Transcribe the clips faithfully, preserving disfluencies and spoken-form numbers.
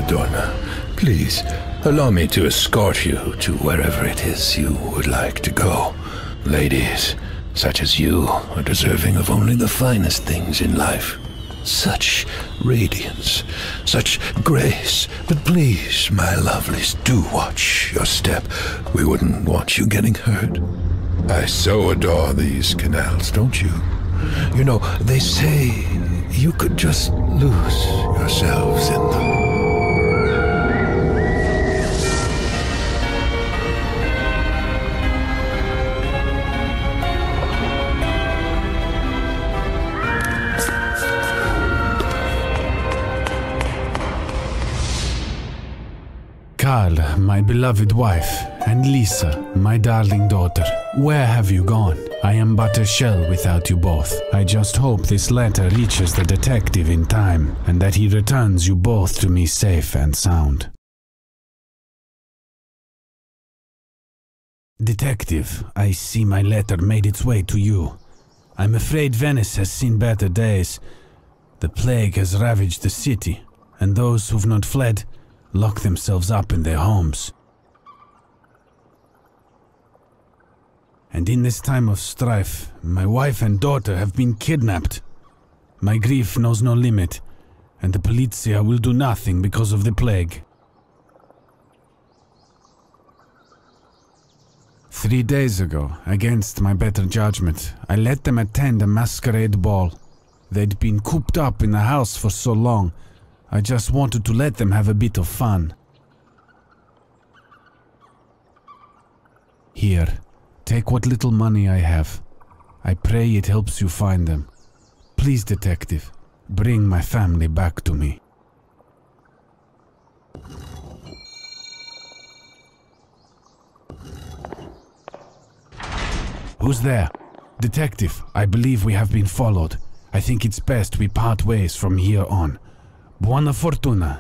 Madonna, please, allow me to escort you to wherever it is you would like to go. Ladies, such as you, are deserving of only the finest things in life. Such radiance, such grace. But please, my lovelies, do watch your step. We wouldn't want you getting hurt. I so adore these canals, don't you? You know, they say you could just lose yourselves in them. Carl, my beloved wife, and Lisa, my darling daughter, where have you gone? I am but a shell without you both. I just hope this letter reaches the detective in time, and that he returns you both to me safe and sound. Detective, I see my letter made its way to you. I'm afraid Venice has seen better days. The plague has ravaged the city, and those who've not fled lock themselves up in their homes. And in this time of strife, my wife and daughter have been kidnapped. My grief knows no limit, and the polizia will do nothing because of the plague. Three days ago, against my better judgment, I let them attend a masquerade ball. They'd been cooped up in the house for so long, I just wanted to let them have a bit of fun. Here, take what little money I have. I pray it helps you find them. Please, detective, bring my family back to me. Who's there? Detective, I believe we have been followed. I think it's best we part ways from here on. Buona fortuna.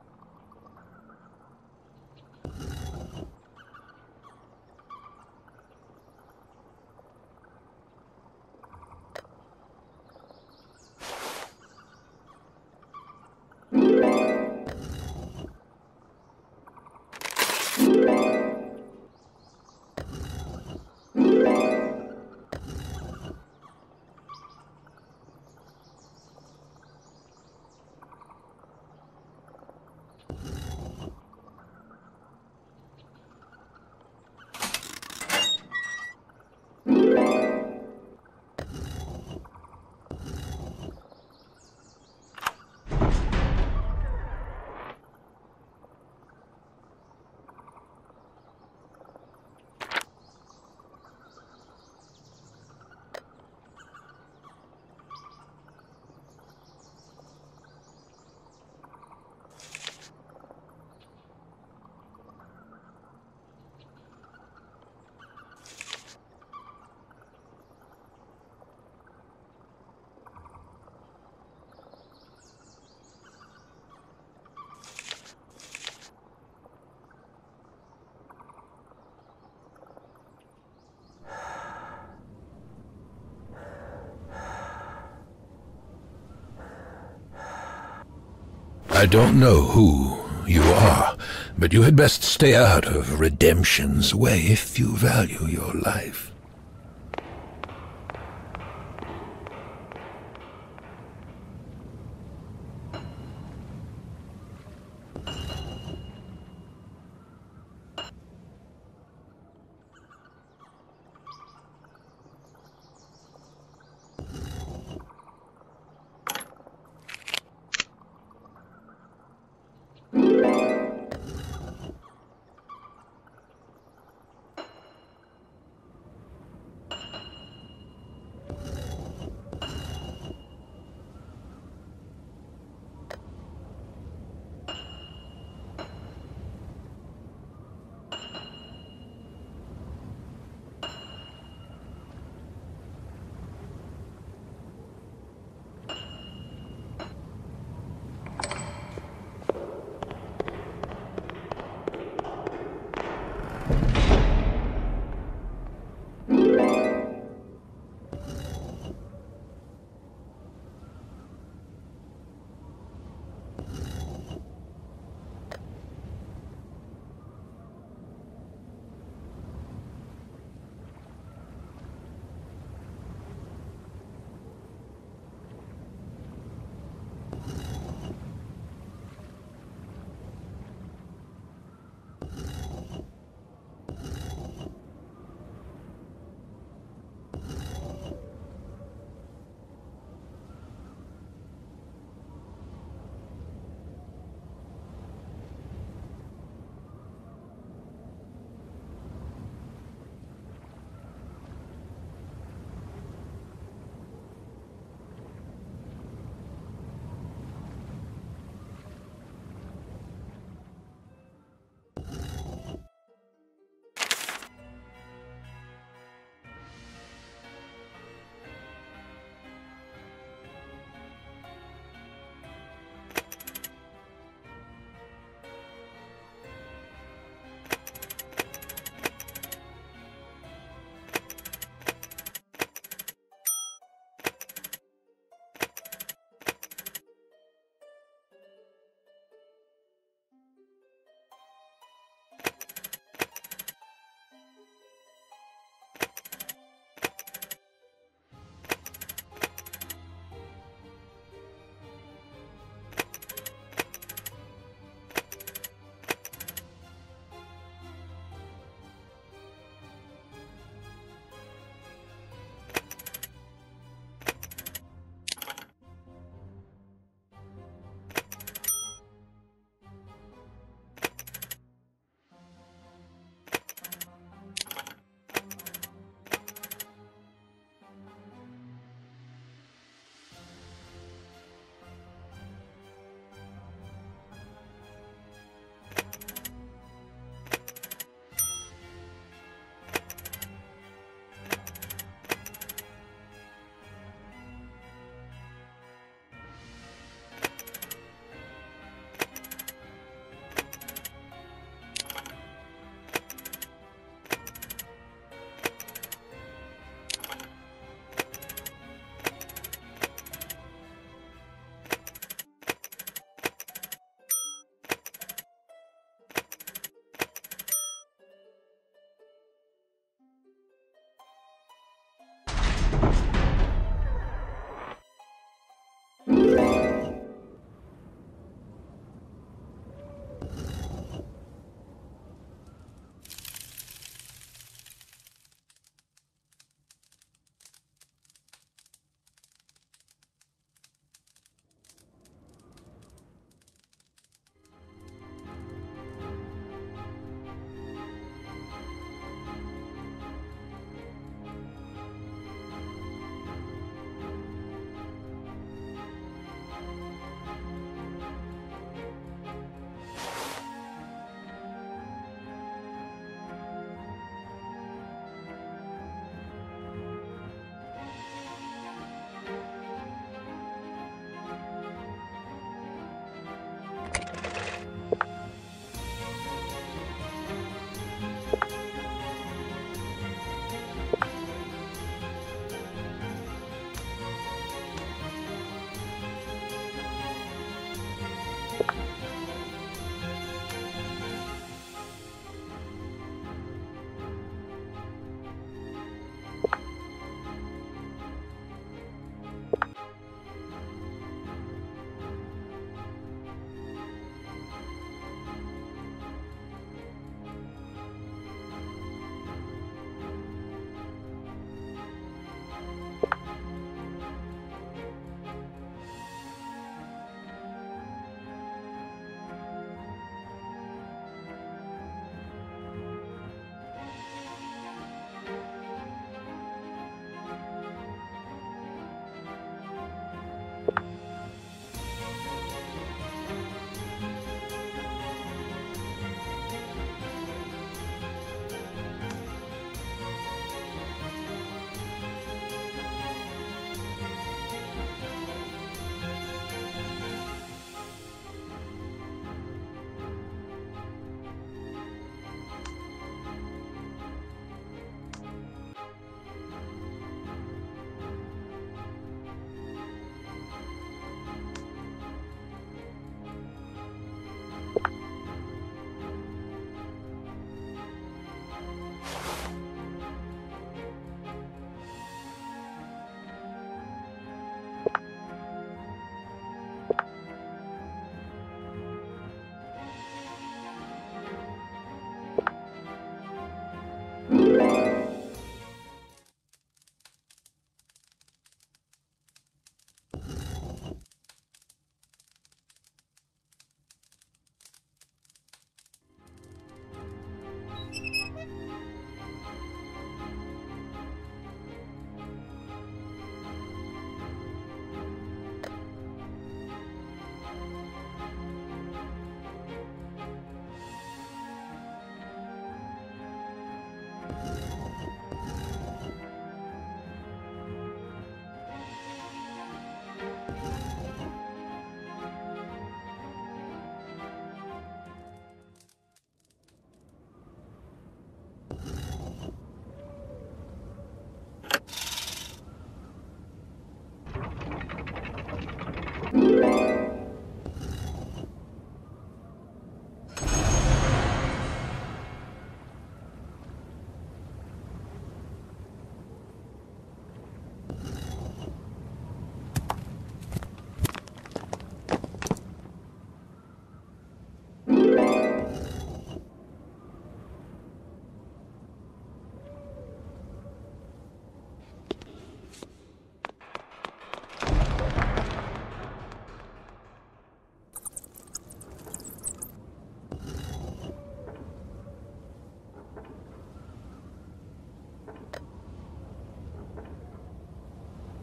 I don't know who you are, but you had best stay out of redemption's way if you value your life.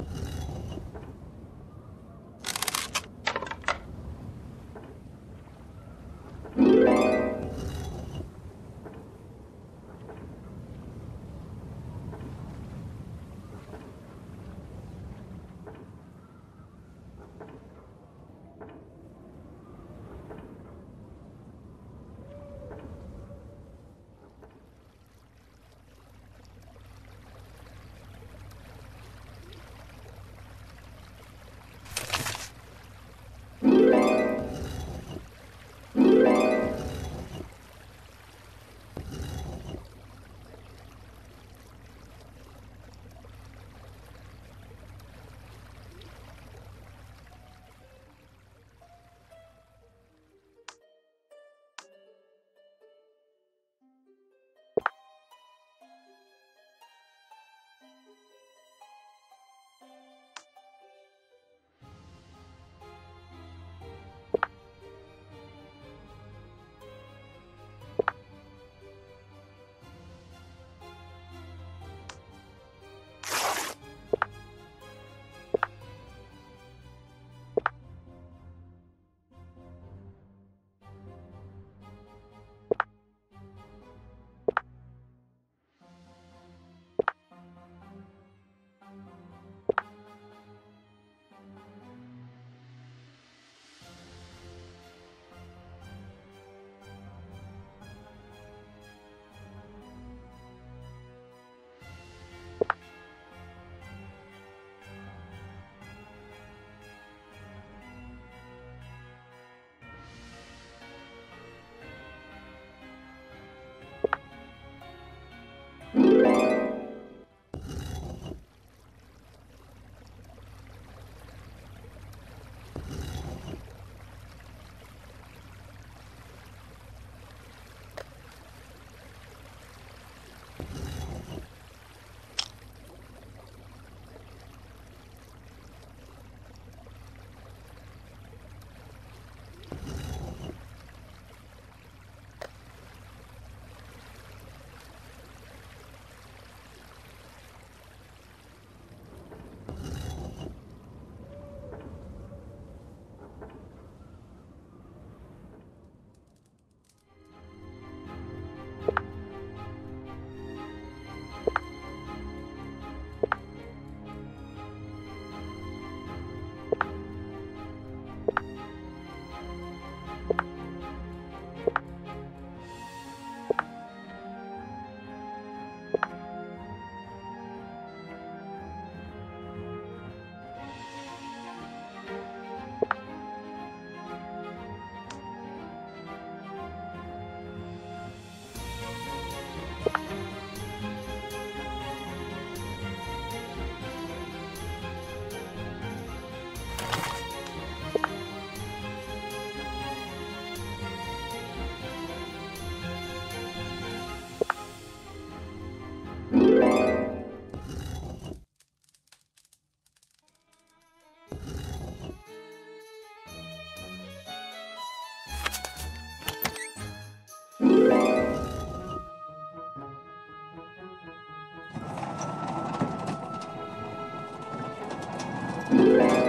You